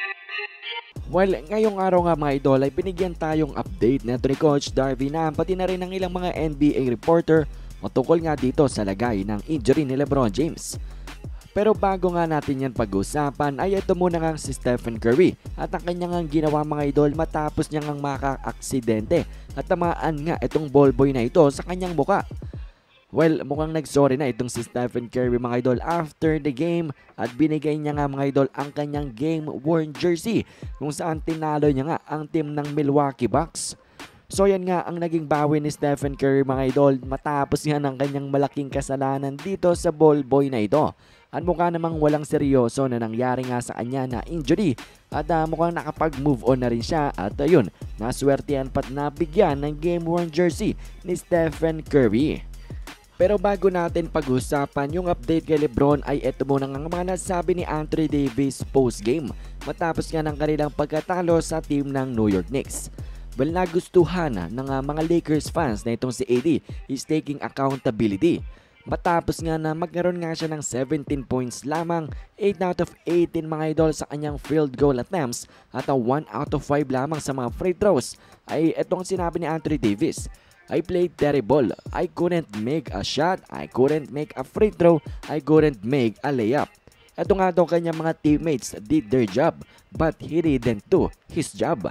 Well, ngayong araw nga mga idol ay binigyan tayong update na ni Coach Darvin Ham pati na rin ng ilang mga NBA reporter o tungkol nga dito sa lagay ng injury ni LeBron James. Pero bago nga natin yan pag-usapan ay ito muna nga si Stephen Curry at ang kanyang ginawa mga idol matapos niyang maka-aksidente at tamaan nga itong ballboy na ito sa kanyang muka. Well, mukhang nagsorry na itong si Stephen Curry mga idol after the game at binigay niya nga mga idol ang kanyang game-worn jersey kung saan tinalo niya nga ang team ng Milwaukee Bucks. So yan nga ang naging bawi ni Stephen Curry mga idol matapos nga ng kanyang malaking kasalanan dito sa ballboy na ito. At mukha namang walang seryoso na nangyari nga sa kanya na injury at mukhang nakapag-move on na rin siya at ayun, naswertihan pat nabigyan ng game-worn jersey ni Stephen Curry. Pero bago natin pag-usapan yung update kay LeBron ay eto muna nga mga nasabi ni Anthony Davis post-game matapos nga ng kanilang pagkatalo sa team ng New York Knicks. Well, nagustuhan ng mga Lakers fans na itong si AD is taking accountability. Matapos nga na magkaroon nga siya ng 17 points lamang, 8 out of 18 mga idol sa kanyang field goal attempts at 1 out of 5 lamang sa mga free throws ay etong sinabi ni Anthony Davis. I played terrible. I couldn't make a shot. I couldn't make a free throw. I couldn't make a layup. Ito nga daw kanyang mga teammates did their job but he didn't do his job.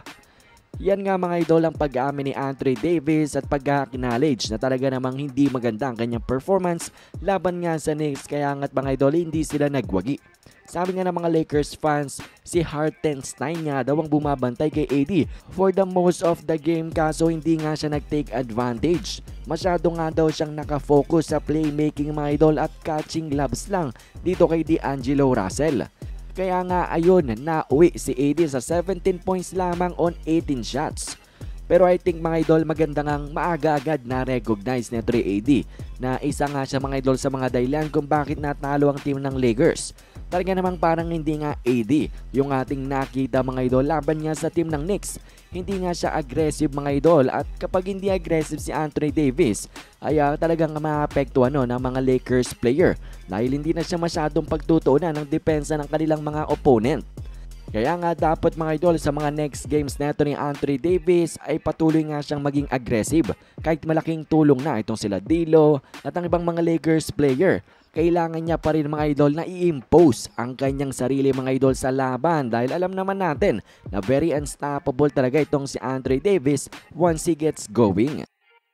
Yan nga mga idol ang pag-aamin ni Anthony Davis at pag-acknowledge na talaga namang hindi maganda ang kanyang performance laban nga sa Knicks kaya nga't mga idol hindi sila nagwagi. Sabi nga ng mga Lakers fans, si Hartenstein nga daw ang bumabantay kay AD for the most of the game kaso hindi nga siya nag-take advantage. Masyado nga daw siyang nakafocus sa playmaking mga idol at catching lobs lang dito kay D'Angelo Russell. Kaya nga ayun, nauwi si AD sa 17 points lamang on 18 shots. Pero I think mga idol maganda ngang maaga agad na recognize ni AD na isa nga siya mga idol sa mga dahilan kung bakit natalo ang team ng Lakers. Talaga namang parang hindi nga AD yung ating nakita mga idol laban nga sa team ng Knicks. Hindi nga siya aggressive mga idol at kapag hindi aggressive si Anthony Davis ay talagang maapektuhan ng mga Lakers player dahil hindi na siya masyadong pagtutuunan ng depensa ng kanilang mga opponent. Kaya nga dapat mga idol sa mga next games neto ni Anthony Davis ay patuloy nga siyang maging aggressive kahit malaking tulong na itong sila D'Lo at ang ibang mga Lakers player. Kailangan niya pa rin mga idol na i-impose ang kanyang sarili mga idol sa laban dahil alam naman natin na very unstoppable talaga itong si Anthony Davis once he gets going.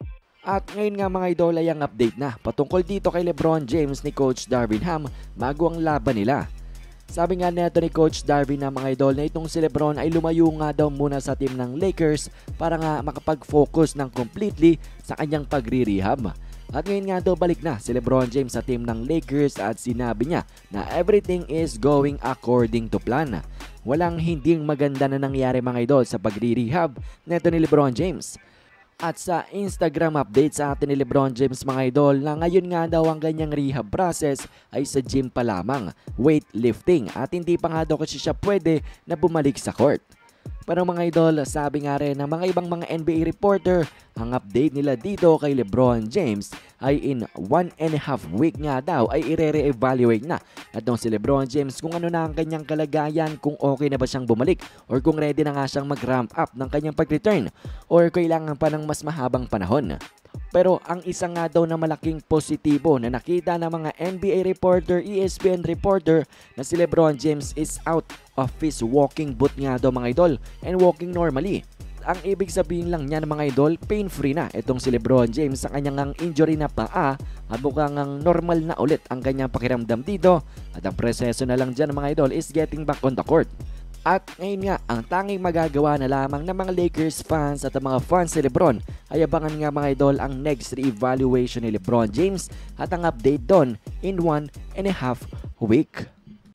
At ngayon nga mga idol ay ang update na patungkol dito kay LeBron James ni Coach Darvin Ham bago ang laban nila. Sabi nga neto ni Coach Darvin na mga idol na itong si LeBron ay lumayo nga daw muna sa team ng Lakers para nga makapag-focus ng completely sa kanyang pagre-rehab. At ngayon nga daw balik na si LeBron James sa team ng Lakers at sinabi niya na everything is going according to plan. Walang hinding maganda na nangyari mga idol sa pagre-rehab neto ni LeBron James. At sa Instagram update sa atin ni LeBron James mga idol na ngayon nga daw ang ganyang rehab process ay sa gym pa lamang, weightlifting at hindi pa nga daw kasi siya pwede na bumalik sa court. Pero mga idol, sabi nga rin ng mga ibang mga NBA reporter, ang update nila dito kay LeBron James ay in 1.5 week nga daw ay i-re-evaluate na atong si LeBron James kung ano na ang kanyang kalagayan, kung okay na ba siyang bumalik or kung ready na nga siyang mag-ramp up ng kanyang pag-return or kailangan pa ng mas mahabang panahon. Pero ang isa nga daw na malaking positibo na nakita ng mga NBA reporter, ESPN reporter na si LeBron James is out of his walking boot nga daw mga idol and walking normally. Ang ibig sabihin lang niyan mga idol, pain-free na itong si LeBron James sa kanyang injury na paa at mukhang normal na ulit ang kanyang pakiramdam dito at ang proseso na lang dyan mga idol is getting back on the court. At ngayon nga, ang tanging magagawa na lamang ng mga Lakers fans at ang mga fans ni LeBron ay abangan nga mga idol ang next re-evaluation ni LeBron James at ang update doon in 1.5 week.